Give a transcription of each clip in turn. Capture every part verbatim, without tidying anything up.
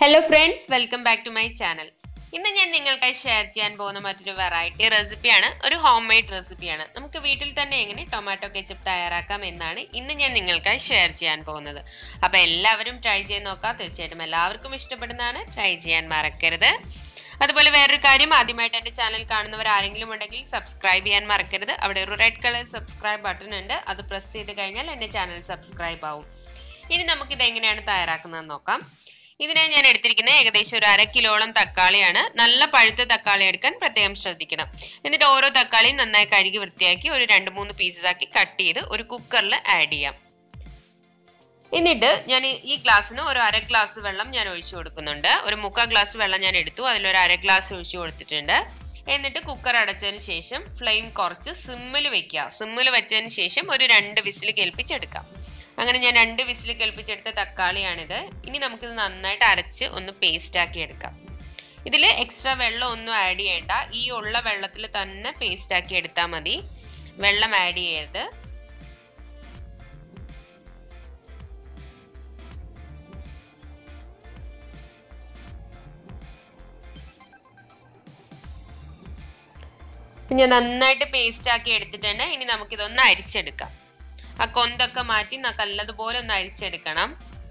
Hello friends, welcome back to my channel. ഇന്ന് ഞാൻ നിങ്ങൾക്കായി ഷെയർ ചെയ്യാൻ പോകുന്ന മറ്റൊരു വെറൈറ്റി റെസിപ്പിയാണ്, ഒരു ഹോം മെയ്ഡ് റെസിപ്പിയാണ്. നമുക്ക് വീട്ടിൽ തന്നെ എങ്ങനെ ടൊമാറ്റോ കെച്ചപ്പ് തയ്യാറാക്കാം എന്നാണ് ഇന്ന് ഞാൻ നിങ്ങൾക്കായി ഷെയർ ചെയ്യാൻ പോകുന്നത്. അപ്പോൾ എല്ലാവരും ട്രൈ ചെയ്ത് നോക്കാം. തീർച്ചയായിട്ടും എല്ലാവർക്കും ഇഷ്ടപ്പെടുന്നതാണ്. ട്രൈ ചെയ്യാൻ മറക്കരുത്. അതുപോലെ വേറൊരു കാര്യം, ആദ്യമായിട്ട് എൻ്റെ ചാനൽ കാണുന്നവർ ആരെങ്കിലും ഉണ്ടെങ്കിൽ സബ്സ്ക്രൈബ് ചെയ്യാൻ മറക്കരുത്. അവിടെ ഒരു റെഡ് കളർ സബ്സ്ക്രൈബ് ബട്ടൺ ഉണ്ട്, അത് പ്രസ് ചെയ്ത് കഴിഞ്ഞാൽ എൻ്റെ ചാനൽ സബ്സ്ക്രൈബ് ആവും. ഇനി നമുക്കിത് എങ്ങനെയാണ് തയ്യാറാക്കുന്നതെന്ന് നോക്കാം. ഇതിനായി ഞാൻ എടുത്തിരിക്കുന്നത് ഏകദേശം ഒരു അര കിലോളം തക്കാളിയാണ്. നല്ല പഴുത്ത തക്കാളി എടുക്കാൻ പ്രത്യേകം ശ്രദ്ധിക്കണം. എന്നിട്ട് ഓരോ തക്കാളിയും നന്നായി കഴുകി വൃത്തിയാക്കി ഒരു രണ്ട് മൂന്ന് പീസസാക്കി കട്ട് ചെയ്ത് ഒരു കുക്കറിൽ ആഡ് ചെയ്യാം. എന്നിട്ട് ഞാൻ ഈ ഗ്ലാസ്സിന് ഒരു അര ഗ്ലാസ് വെള്ളം ഞാൻ ഒഴിച്ചു കൊടുക്കുന്നുണ്ട്. ഒരു മുക്കാൽ ഗ്ലാസ് വെള്ളം ഞാൻ എടുത്തു, അതിലൊരു അര ഗ്ലാസ് ഒഴിച്ചു കൊടുത്തിട്ടുണ്ട്. എന്നിട്ട് കുക്കർ അടച്ചതിന് ശേഷം ഫ്ലെയിം കുറച്ച് സിമ്മിൽ വെക്കുക. സിമ്മിൽ വെച്ചതിന് ശേഷം ഒരു രണ്ട് വിസിൽ കേൾപ്പിച്ചെടുക്കാം. അങ്ങനെ ഞാൻ രണ്ട് വിസിൽ കേൾപ്പിച്ചെടുത്ത തക്കാളിയാണിത്. ഇനി നമുക്കിത് നന്നായിട്ട് അരച്ച് ഒന്ന് പേസ്റ്റ് ആക്കി എടുക്കാം. ഇതിൽ എക്സ്ട്രാ വെള്ളം ഒന്നും ആഡ് ചെയ്യേണ്ട, ഈ ഉള്ള വെള്ളത്തിൽ തന്നെ പേസ്റ്റ് ആക്കി എടുത്താൽ മതി. വെള്ളം ആഡ് ചെയ്യരുത്. ഞാൻ നന്നായിട്ട് പേസ്റ്റ് ആക്കി എടുത്തിട്ടുണ്ട്. ഇനി നമുക്കിതൊന്ന് അരിച്ചെടുക്കാം. ആ കൊന്തൊക്കെ മാറ്റി നല്ലതുപോലെ ഒന്ന് അരിച്ചെടുക്കണം.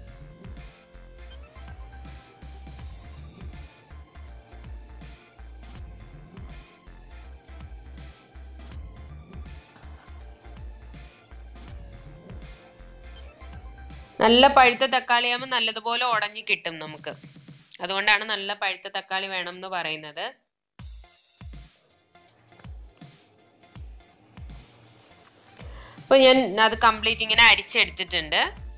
നല്ല പഴുത്ത തക്കാളിയാകുമ്പോൾ നല്ലതുപോലെ ഉടഞ്ഞു കിട്ടും നമുക്ക്. അതുകൊണ്ടാണ് നല്ല പഴുത്ത തക്കാളി വേണം എന്ന് പറയുന്നത്. അപ്പോൾ ഞാൻ അത് കംപ്ലീറ്റ് ഇങ്ങനെ അരിച്ചെടുത്തിട്ടുണ്ട്.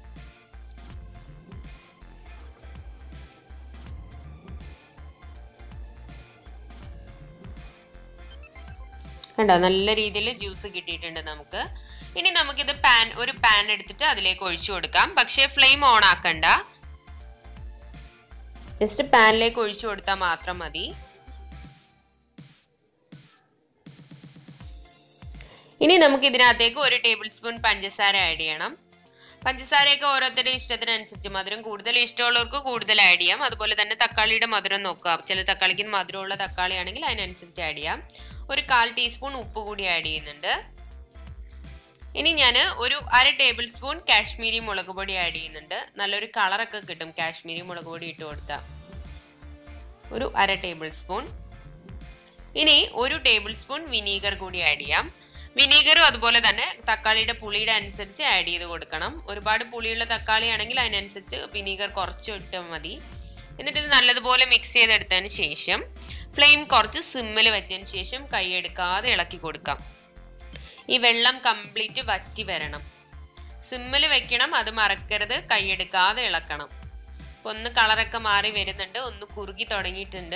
കണ്ടോ, നല്ല രീതിയിൽ ജ്യൂസ് കിട്ടിയിട്ടുണ്ട് നമുക്ക്. ഇനി നമുക്കിത് പാൻ ഒരു പാൻ എടുത്തിട്ട് അതിലേക്ക് ഒഴിച്ചു കൊടുക്കാം. പക്ഷേ ഫ്ലെയിം ഓൺ ആക്കണ്ട, ജസ്റ്റ് പാനിലേക്ക് ഒഴിച്ചു കൊടുത്താൽ മാത്രം മതി. ഇനി നമുക്ക് ഇതിനകത്തേക്ക് ഒരു ടേബിൾ സ്പൂൺ പഞ്ചസാര ആഡ് ചെയ്യണം. പഞ്ചസാരയൊക്കെ ഓരോരുത്തരുടെ ഇഷ്ടത്തിനനുസരിച്ച്, മധുരം കൂടുതൽ ഇഷ്ടമുള്ളവർക്ക് കൂടുതൽ ആഡ് ചെയ്യാം. അതുപോലെ തന്നെ തക്കാളിയുടെ മധുരം നോക്കുക. ചില തക്കാളിക്ക് മധുരമുള്ള തക്കാളി ആണെങ്കിൽ അതിനനുസരിച്ച് ആഡ് ചെയ്യാം. ഒരു കാൽ ടീസ്പൂൺ ഉപ്പ് കൂടി ആഡ് ചെയ്യുന്നുണ്ട്. ഇനി ഞാൻ ഒരു അര ടേബിൾ സ്പൂൺ കാശ്മീരി മുളക് പൊടി ആഡ് ചെയ്യുന്നുണ്ട്. നല്ലൊരു കളറൊക്കെ കിട്ടും കാശ്മീരി മുളക് പൊടി ഇട്ട് കൊടുത്താൽ. ഒരു അര ടേബിൾ സ്പൂൺ. ഇനി ഒരു ടേബിൾ സ്പൂൺ വിനീഗർ കൂടി ആഡ് ചെയ്യാം. വിനീഗറും അതുപോലെ തന്നെ തക്കാളിയുടെ പുളിയുടെ അനുസരിച്ച് ആഡ് ചെയ്ത് കൊടുക്കണം. ഒരുപാട് പുളിയുള്ള തക്കാളി ആണെങ്കിൽ അതിനനുസരിച്ച് വിനീഗർ കുറച്ച് ഇട്ടാൽ മതി. എന്നിട്ട് ഇത് നല്ലതുപോലെ മിക്സ് ചെയ്തെടുത്തതിന് ശേഷം ഫ്ലെയിം കുറച്ച് സിമ്മിൽ വെച്ചതിന് ശേഷം കൈയെടുക്കാതെ ഇളക്കി കൊടുക്കാം. ഈ വെള്ളം കംപ്ലീറ്റ് വറ്റി വരണം. സിമ്മിൽ വെക്കണം, അത് മറക്കരുത്. കൈയെടുക്കാതെ ഇളക്കണം. അപ്പോൾ ഒന്ന് കളറൊക്കെ മാറി വരുന്നുണ്ട്, ഒന്ന് കുറുകി തുടങ്ങിയിട്ടുണ്ട്.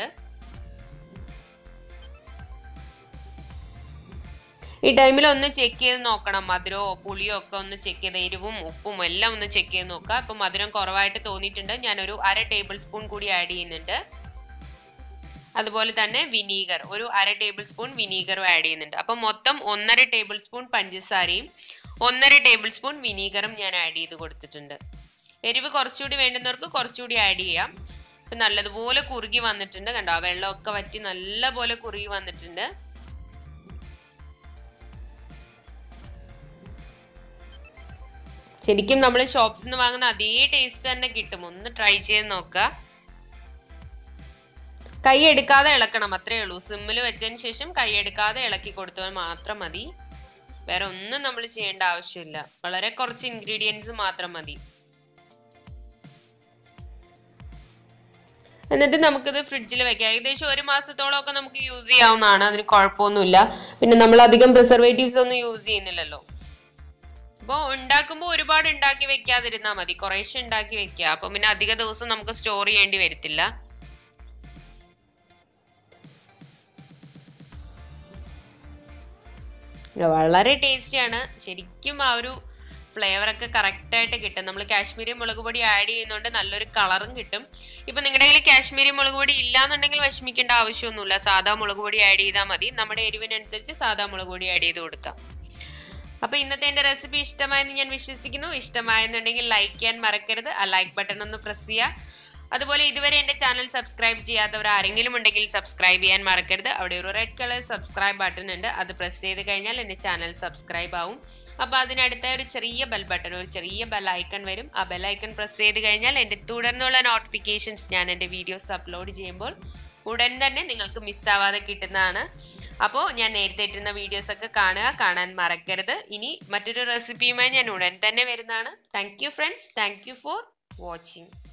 ഈ ടൈമിൽ ഒന്ന് ചെക്ക് ചെയ്ത് നോക്കണം, മധുരമോ പുളിയോ ഒക്കെ ഒന്ന് ചെക്ക് ചെയ്ത്, എരിവും ഉപ്പും എല്ലാം ഒന്ന് ചെക്ക് ചെയ്ത് നോക്കുക. അപ്പോൾ മധുരം കുറവായിട്ട് തോന്നിയിട്ടുണ്ട്, ഞാനൊരു അര ടേബിൾ സ്പൂൺ കൂടി ആഡ് ചെയ്യുന്നുണ്ട്. അതുപോലെ തന്നെ വിനീഗർ ഒരു അര ടേബിൾ സ്പൂൺ വിനീഗറും ആഡ് ചെയ്യുന്നുണ്ട്. അപ്പം മൊത്തം ഒന്നര ടേബിൾ സ്പൂൺ പഞ്ചസാരയും ഒന്നര ടേബിൾ സ്പൂൺ വിനീഗറും ഞാൻ ആഡ് ചെയ്ത് കൊടുത്തിട്ടുണ്ട്. എരിവ് കുറച്ചുകൂടി വേണ്ടുന്നവർക്ക് കുറച്ചുകൂടി ആഡ് ചെയ്യാം. അപ്പം നല്ലതുപോലെ കുറുകി വന്നിട്ടുണ്ട്. കണ്ടോ, ആ വെള്ളമൊക്കെ വറ്റി നല്ലപോലെ കുറുകി വന്നിട്ടുണ്ട്. ശരിക്കും നമ്മൾ ഷോപ്സിൽ നിന്ന് വാങ്ങുന്ന അതേ ടേസ്റ്റ് തന്നെ കിട്ടും. ഒന്ന് ട്രൈ ചെയ്ത് നോക്കുക. കൈ എടുക്കാതെ ഇളക്കണം, അത്രേ ഉള്ളൂ. സിമ്മിൽ വെച്ചതിന് ശേഷം കൈ എടുക്കാതെ ഇളക്കി കൊടുത്താൽ മാത്രം മതി. വേറെ ഒന്നും നമ്മൾ ചെയ്യേണ്ട ആവശ്യമില്ല. വളരെ കുറച്ച് ഇൻഗ്രീഡിയൻസ് മാത്രം മതി. എന്നിട്ട് നമുക്കിത് ഫ്രിഡ്ജിൽ വെക്കാം. ഏകദേശം ഒരു മാസത്തോളം ഒക്കെ നമുക്ക് യൂസ് ചെയ്യാവുന്നതാണ്, അതിന് കുഴപ്പമൊന്നുമില്ല. പിന്നെ നമ്മൾ അധികം പ്രിസർവേറ്റീവ്സ് ഒന്നും യൂസ് ചെയ്യുന്നില്ലല്ലോ. അപ്പോൾ ഉണ്ടാക്കുമ്പോൾ ഒരുപാട് ഉണ്ടാക്കി വെക്കാതിരുന്നാൽ മതി, കുറേശ്ശെ ഉണ്ടാക്കി വെക്കുക. അപ്പം പിന്നെ അധിക ദിവസം നമുക്ക് സ്റ്റോർ ചെയ്യേണ്ടി വരത്തില്ല. വളരെ ടേസ്റ്റിയാണ്. ശരിക്കും ആ ഒരു ഫ്ലേവറൊക്കെ കറക്റ്റായിട്ട് കിട്ടും. നമ്മൾ കാശ്മീരി മുളക് പൊടി ആഡ് ചെയ്യുന്നതുകൊണ്ട് നല്ലൊരു കളറും കിട്ടും. ഇപ്പം നിങ്ങളുടെ കയ്യിൽ കാശ്മീരി മുളക് പൊടി ഇല്ലാന്നുണ്ടെങ്കിൽ വിഷമിക്കേണ്ട ആവശ്യമൊന്നുമില്ല. സാധാ മുളക് പൊടി ആഡ് ചെയ്താൽ മതി. നമ്മുടെ എരിവിനനുസരിച്ച് സാധാ മുളക് പൊടി ആഡ് ചെയ്ത് കൊടുക്കാം. അപ്പോൾ ഇന്നത്തെ എൻ്റെ റെസിപ്പി ഇഷ്ടമായെന്ന് ഞാൻ വിശ്വസിക്കുന്നു. ഇഷ്ടമായെന്നുണ്ടെങ്കിൽ ലൈക്ക് ചെയ്യാൻ മറക്കരുത്. ആ ലൈക്ക് ബട്ടൺ ഒന്ന് പ്രസ് ചെയ്യുക. അതുപോലെ ഇതുവരെ എൻ്റെ ചാനൽ സബ്സ്ക്രൈബ് ചെയ്യാത്തവർ ആരെങ്കിലും ഉണ്ടെങ്കിൽ സബ്സ്ക്രൈബ് ചെയ്യാൻ മറക്കരുത്. അവിടെ ഒരു റെഡ് കളർ സബ്സ്ക്രൈബ് ബട്ടൺ ഉണ്ട്, അത് പ്രസ് ചെയ്ത് കഴിഞ്ഞാൽ എൻ്റെ ചാനൽ സബ്സ്ക്രൈബ് ആവും. അപ്പോൾ അതിനടുത്ത ഒരു ചെറിയ ബെൽ ബട്ടൺ, ഒരു ചെറിയ ബെൽ ഐക്കൺ വരും. ആ ബെൽ ഐക്കൺ പ്രസ് ചെയ്ത് കഴിഞ്ഞാൽ എൻ്റെ തുടർന്നുള്ള നോട്ടിഫിക്കേഷൻസ് ഞാൻ എൻ്റെ വീഡിയോസ് അപ്ലോഡ് ചെയ്യുമ്പോൾ ഉടൻ തന്നെ നിങ്ങൾക്ക് മിസ്സാവാതെ കിട്ടുന്നതാണ്. അപ്പോൾ ഞാൻ നേരത്തെ ഇട്ടിരുന്ന വീഡിയോസൊക്കെ കാണുക, കാണാൻ മറക്കരുത്. ഇനി മറ്റൊരു റെസിപ്പിയുമായി ഞാൻ ഉടൻ തന്നെ വരുന്നതാണ്. Thank you friends, thank you for watching.